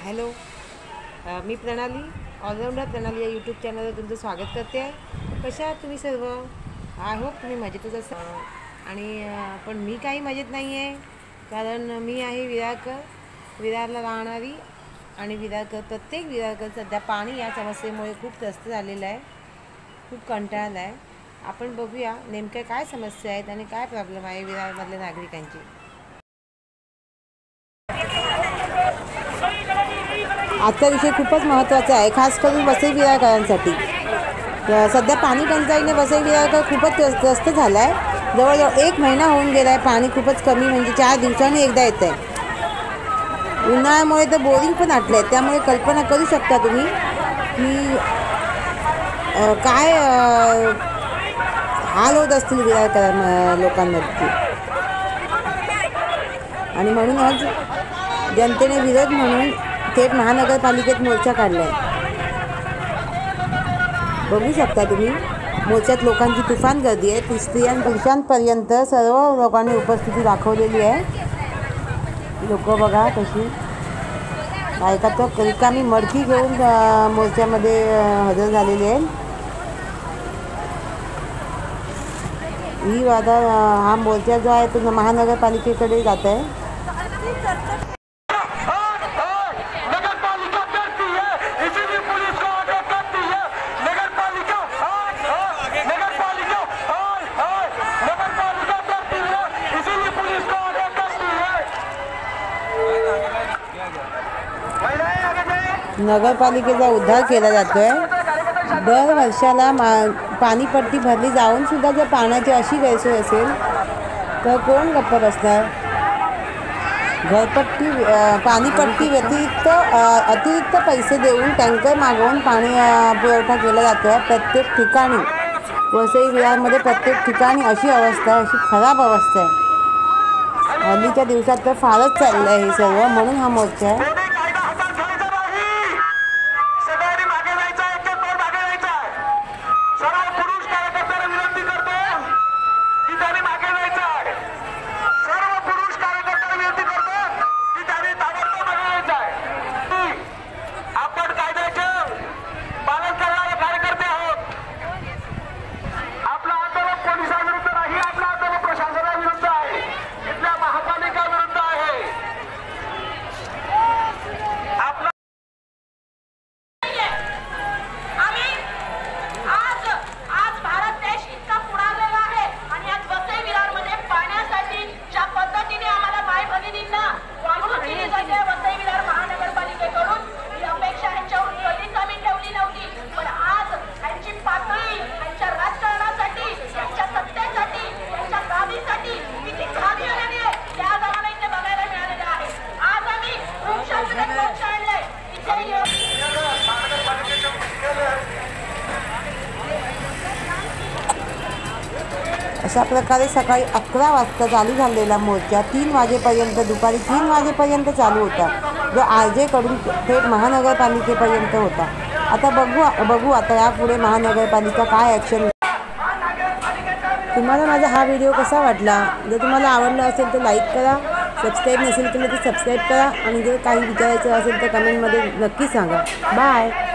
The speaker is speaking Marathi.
हॅलो, मी प्रणाली, ऑलराऊंडर प्रणाली या यूट्यूब चॅनलवर तुमचं स्वागत करते आहे. कशा आहात तुम्ही सर्व? आय होप तुम्ही मजेतच असाल. आणि पण मी काही मजेत नाही आहे, कारण मी आहे विरारला राहणारी. आणि प्रत्येक विरारकर सध्या पाणी या समस्येमुळे खूप त्रस्त झालेला आहे, खूप कंटाळला आहे. आपण बघूया नेमक्या काय समस्या आहेत आणि काय प्रॉब्लेम आहे विरारमधल्या नागरिकांची. आजचा विषय खूपच महत्त्वाचा आहे, खास करून वसई विरारकरांसाठी. सध्या पाणी टंचाईने वसई विरारकर खूपच त्रस्त झाला आहे. जवळजवळ 1 महिना होऊन गेला आहे. पाणी खूपच कमी, म्हणजे 4 दिवसांनी एकदा येतं आहे. उन्हाळ्यामुळे तर बोरिंग पण आटले आहेत. त्यामुळे कल्पना करू शकता तुम्ही की काय हाल होत असतील विरारकर लोकांमध्ये. आणि म्हणूनच जनतेने विरोध म्हणून थेट महानगरपालिकेत मोर्चा काढला आहे. बघू शकता तुम्ही, मोर्चात लोकांची तुफान गर्दी आहे. स्त्रियांपर्यंत सर्व लोकांनी उपस्थिती दाखवलेली आहे. लोक बघा कशी, बायका तर रिकामी मडकी घेऊन मोर्चामध्ये हजर झालेली आहे. हा मोर्चा जो आहे तो महानगरपालिकेकडे जात आहे. नगरपालिकेचा उद्धार केला जातोय. दर वर्षाला पाणीपट्टी भरली जाऊन सुद्धा जर पाण्याची अशी गैरसोय असेल तर कोण गप्प बसणार. पाणीपट्टी अतिरिक्त पैसे देऊन टँकर मागवून पाणी पुरवठा केला जातो आहे प्रत्येक ठिकाणी. वसई विरारमध्ये प्रत्येक ठिकाणी अशी अवस्था आहे, अशी खराब अवस्था आहे. हल्लीच्या दिवसात तर फारच चाललं आहे हे सर्व, म्हणून हा मोर्चा आहे. अशा प्रकारे सकाळी 11 वाजता चालू झालेला मोर्चा 3 वाजेपर्यंत, दुपारी 3 वाजेपर्यंत चालू होता, जो आरजेकडून थेट महानगरपालिकेपर्यंत होता. आता बघू आता यापुढे महानगरपालिका काय ॲक्शन. तुम्हाला माझा हा व्हिडिओ कसा वाटला? जर तुम्हाला आवडला असेल तर लाईक करा, सबस्क्राईब नसेल तर सबस्क्राईब करा, आणि जर काही विचारायचं असेल तर कमेंटमध्ये नक्की सांगा. बाय.